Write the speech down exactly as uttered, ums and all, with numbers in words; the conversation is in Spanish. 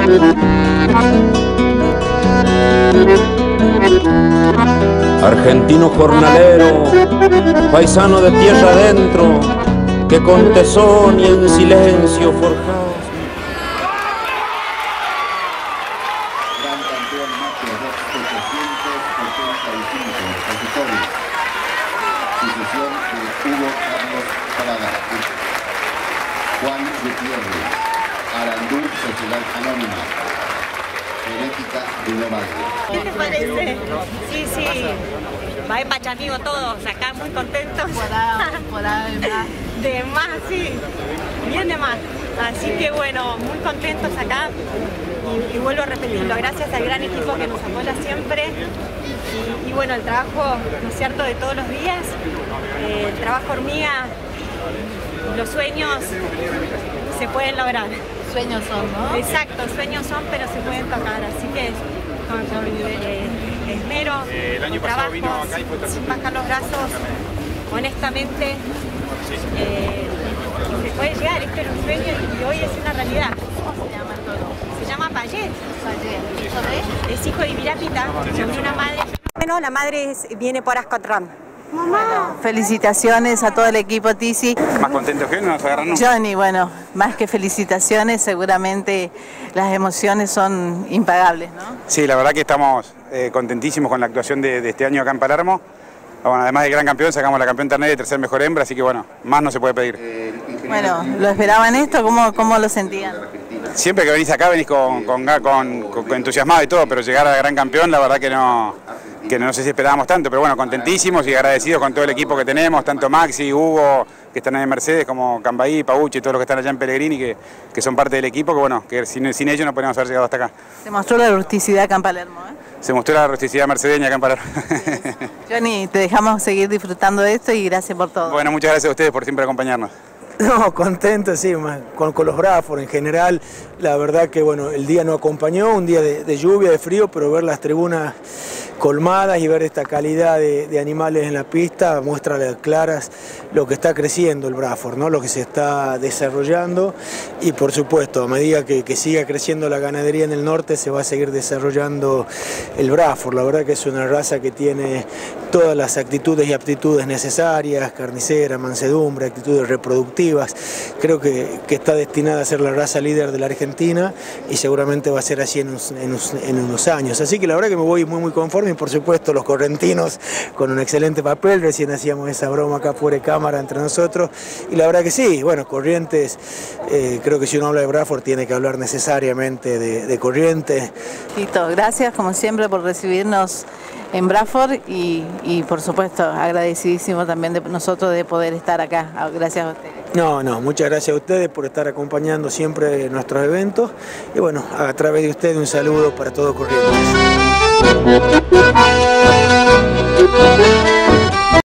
Argentino jornalero, paisano de tierra adentro, que con tesón y en silencio forjado. Gran campeón Macho dos ochocientos ochenta y cinco, territorio. Sucesión de Hugo Carlos Parada. Juan Gutiérrez, Arandú, Sociedad Anónima. Genética Bruno Magno. ¿Qué te parece? Sí, sí. Va en Pachamigo todos, acá muy contentos. Por ahí, de más, sí. Bien de más. Así que bueno, muy contentos acá. Y, y vuelvo a repetirlo, gracias al gran equipo que nos apoya siempre. Y, y bueno, el trabajo, ¿no es cierto?, de todos los días. Eh, el trabajo hormiga, los sueños se pueden lograr. Sueños son, ¿no? Exacto, sueños son, pero se pueden tocar, así que con, con eh, esmero, eh, el año con pasado trabajo, vino acá y fue sin bajar los brazos, honestamente, eh, se puede llegar, esto era un sueño y hoy es una realidad. ¿Cómo se llama el toro? Se llama Payet. Payet. ¿Hijo de? Es hijo de Ibirapita, de una madre. Bueno, la madre es, viene por Ascotram. Bueno, felicitaciones a todo el equipo Tizi. Más contentos que hoy, no nos agarran. Johnny, bueno, más que felicitaciones, seguramente las emociones son impagables, ¿no? Sí, la verdad que estamos eh, contentísimos con la actuación de, de este año acá en Palermo. Bueno, además del gran campeón, sacamos la campeón Ternera y tercer mejor hembra, así que bueno, más no se puede pedir. Bueno, ¿lo esperaban esto? ¿Cómo, cómo lo sentían? Siempre que venís acá venís con, con, con, con, con entusiasmado y todo, pero llegar al gran campeón la verdad que no, que no sé si esperábamos tanto, pero bueno, contentísimos y agradecidos con todo el equipo que tenemos, tanto Maxi, Hugo, que están en Mercedes, como Cambaí, Pauchi, todos los que están allá en Pellegrini, que, que son parte del equipo, que bueno, que sin, sin ellos no podríamos haber llegado hasta acá. Se mostró la rusticidad acá en Palermo, ¿eh? Se mostró la rusticidad mercedeña acá en Palermo. Johnny, te dejamos seguir disfrutando de esto y gracias por todo. Bueno, muchas gracias a ustedes por siempre acompañarnos. No, contento, sí, con, con los Bradford en general. La verdad que bueno, el día no acompañó, un día de, de lluvia, de frío, pero ver las tribunas colmadas y ver esta calidad de, de animales en la pista muestra claras lo que está creciendo el Bradford, ¿no? Lo que se está desarrollando y por supuesto a medida que, que siga creciendo la ganadería en el norte se va a seguir desarrollando el Bradford. La verdad que es una raza que tiene todas las actitudes y aptitudes necesarias, carnicera, mansedumbre, actitudes reproductivas. Creo que, que está destinada a ser la raza líder de la Argentina y seguramente va a ser así en unos, en unos, en unos años. Así que la verdad que me voy muy muy conforme y por supuesto los correntinos con un excelente papel. Recién hacíamos esa broma acá fuera de cámara entre nosotros y la verdad que sí, bueno, Corrientes, eh, creo que si uno habla de Bradford tiene que hablar necesariamente de, de Corrientes. Tito, gracias como siempre por recibirnos en Bradford y, y por supuesto agradecidísimo también de nosotros de poder estar acá. Gracias a ustedes. No, no, muchas gracias a ustedes por estar acompañando siempre nuestros eventos y bueno, a través de ustedes un saludo para todo Corrientes.